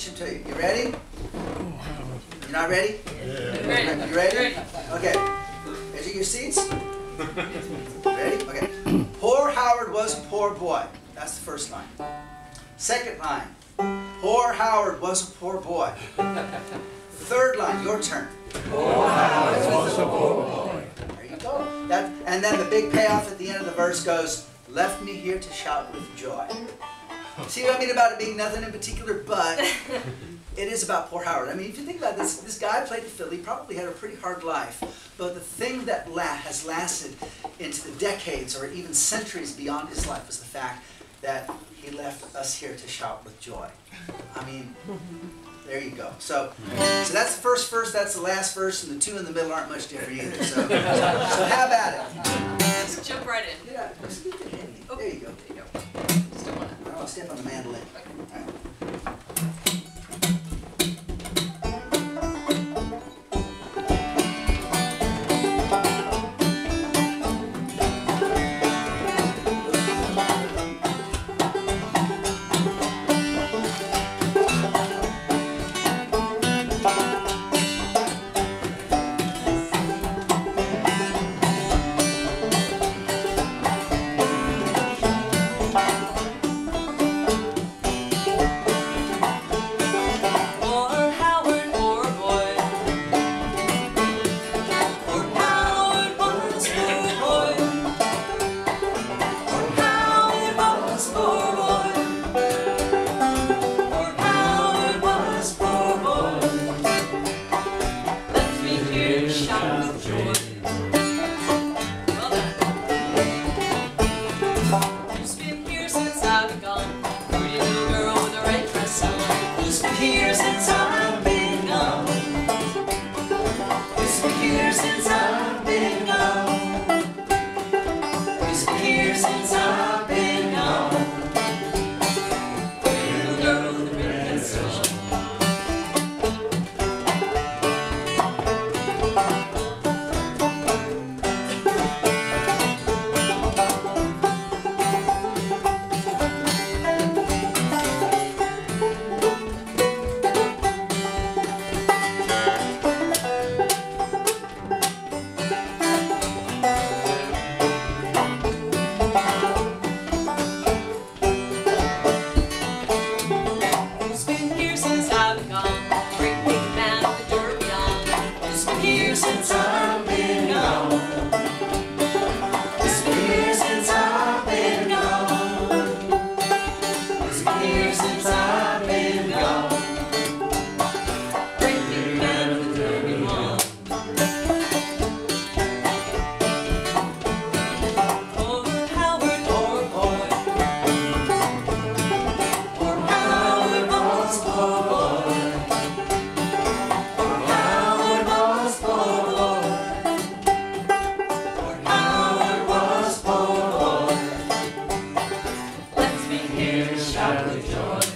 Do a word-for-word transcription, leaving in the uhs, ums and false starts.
teach them to you. You ready? You're not ready? Yeah. Ready. You ready? Okay. Ready your seats? Ready? Okay. Poor Howard was a poor boy. That's the first line. Second line. Poor Howard was a poor boy. Third line, your turn. Poor Howard was a poor boy. There you go. That, and then the big payoff at the end of the verse goes, left me here to shout with joy. See what I mean about it being nothing in particular, but it is about poor Howard. I mean, if you think about this, this guy played the fiddle, he probably had a pretty hard life, but the thing that la has lasted into the decades or even centuries beyond his life was the fact that he left us here to shout with joy. I mean, there you go. So, so that's the first verse, that's the last verse, and the two in the middle aren't much different either. So, so, so how about it? Just jump right in. Yeah, just get it in. Oh, There you go. There you go. Still want it. I'll step on the mandolin. All right. Shout with joy.